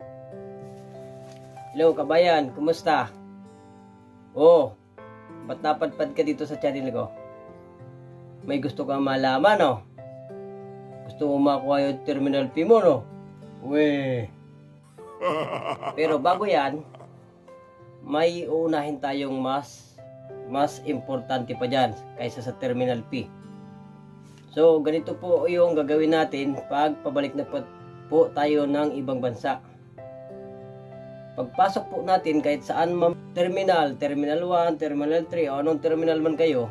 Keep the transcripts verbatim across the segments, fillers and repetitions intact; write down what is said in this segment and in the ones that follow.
Hello kabayan, kumusta? Oh, ba't napadpad ka dito sa channel ko? May gusto kang malaman, no? Gusto mo makuha yung terminal fee mo, no? Weh. Pero bago yan, may uunahin tayong mas mas importante pa dyan kaysa sa terminal fee. So, ganito po yung gagawin natin pag pabalik na po, po tayo ng ibang bansa. Pagpasok po natin kahit saan man terminal, terminal one, terminal three, o anong terminal man kayo,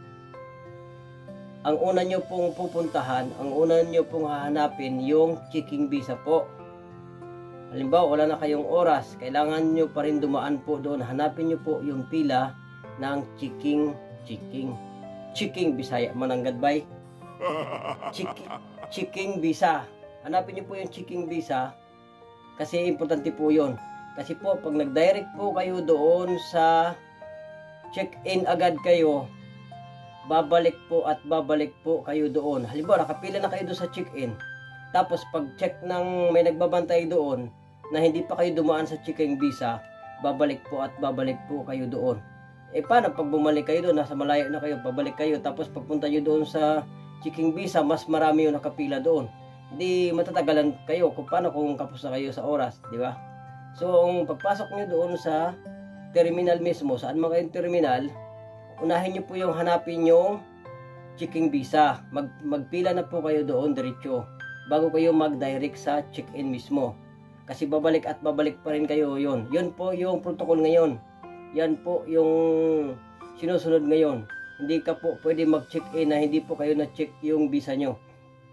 ang una nyo pong pupuntahan, ang una nyo pong hahanapin yung checking visa po. Halimbawa, wala na kayong oras, kailangan nyo pa rin dumaan po doon. Hanapin nyo po yung pila ng checking, checking, checking Bisaya, mananggadbay. Checking, checking visa. Hanapin nyo po yung checking visa kasi importante po yun. Kasi po, pag nag-direct po kayo doon sa check-in agad kayo, babalik po at babalik po kayo doon. Halimbawa, nakapila na kayo doon sa check-in. Tapos, pag check ng may nagbabantay doon na hindi pa kayo dumaan sa checking visa, babalik po at babalik po kayo doon. Eh, paano pag bumalik kayo doon, nasa malayo na kayo, babalik kayo, tapos pagpunta nyo doon sa checking visa, mas marami yung nakapila doon. Hindi matatagalan kayo kung paano kung kapos na kayo sa oras, di ba? So, ang pagpasok nyo doon sa terminal mismo, saan man kayong terminal, unahin nyo po yung hanapin yung checking visa. Mag, magpila na po kayo doon diretso bago kayo mag-direct sa check-in mismo. Kasi babalik at babalik pa rin kayo yun. Yun po yung protocol ngayon. Yan po yung sinusunod ngayon. Hindi ka po pwede mag-check-in na hindi po kayo na-check yung visa nyo.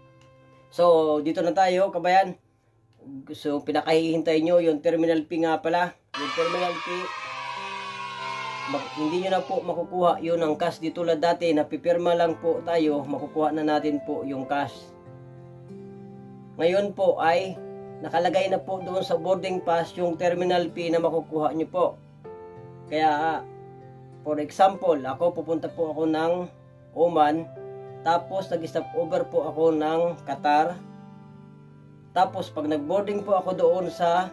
So, dito na tayo, kabayan. So, pinakahihintay nyo yung terminal fee nga pala. Yung terminal fee, hindi nyo na po makukuha yun ang cash. Di tulad dati, napipirma lang po tayo, makukuha na natin po yung cash. Ngayon po ay nakalagay na po doon sa boarding pass yung terminal fee na makukuha nyo po. Kaya, for example, ako pupunta po ako ng Oman, tapos nag-stop over po ako ng Qatar. Tapos pag nag-boarding po ako doon sa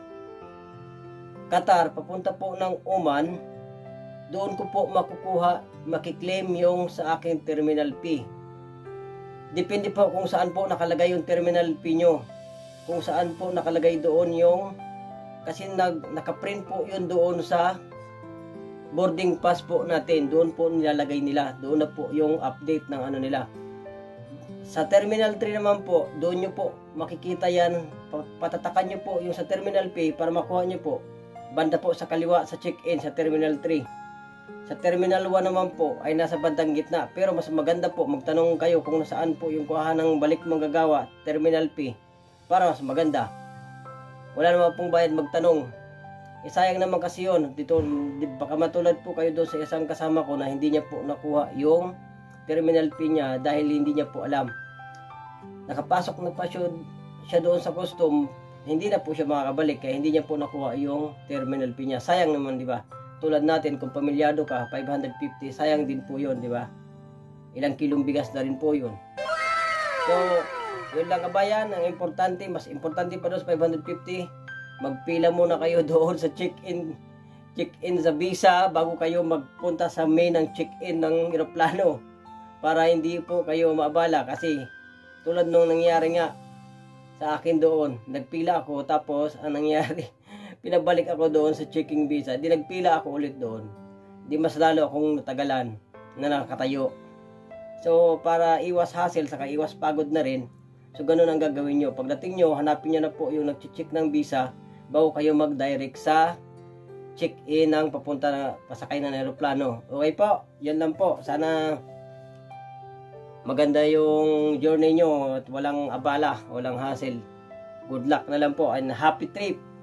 Qatar, papunta po ng Oman, doon ko po makukuha, makiklaim yung sa aking terminal fee. Depende po kung saan po nakalagay yung terminal fee nyo. Kung saan po nakalagay doon yung, kasi nag, nakaprint po yun doon sa boarding pass po natin. Doon po nilalagay nila. Doon na po yung update ng ano nila. Sa terminal three naman po, doon nyo po makikita yan. Patatakan nyo po yung sa terminal fee para makuha nyo po. Banda po sa kaliwa sa check-in sa terminal three. Sa terminal one naman po ay nasa bandang gitna. Pero mas maganda po magtanong kayo kung nasaan po yung kuha ng balik manggagawa terminal fee para mas maganda. Wala naman pong bayad magtanong. E sayang naman kasi yun. Dito, baka matulad po kayo doon sa isang kasama ko na hindi niya po nakuha yung terminal fee niya dahil hindi niya po alam. Nakapasok na pa siya, siya doon sa custom, hindi na po siya makakabalik kaya hindi niya po nakuha yung terminal fee niya. Sayang naman, di ba? Tulad natin, kung pamilyado ka, five hundred fifty, sayang din po yun, di ba? Ilang kilong bigas na rin po yun. So, yun lang kabayan, ang importante, mas importante pa doon sa five hundred fifty, magpila muna kayo doon sa check-in, check-in sa visa bago kayo magpunta sa main ng check-in ng eroplano. Para hindi po kayo maabala kasi tulad nung nangyari nga sa akin doon, nagpila ako tapos ang nangyari, pinabalik ako doon sa checking visa, di nagpila ako ulit doon, di mas lalo akong natagalan na nakatayo. So para iwas hassle, saka iwas pagod na rin, so ganun ang gagawin nyo. Pagdating nyo, hanapin nyo na po yung nag-check ng visa bago kayo mag-direct sa check-in ng papunta na pasakay ng aeroplano. Okay po, yan lang po. Sana maganda yung journey nyo at walang abala, walang hassle. Good luck na lang po and happy trip!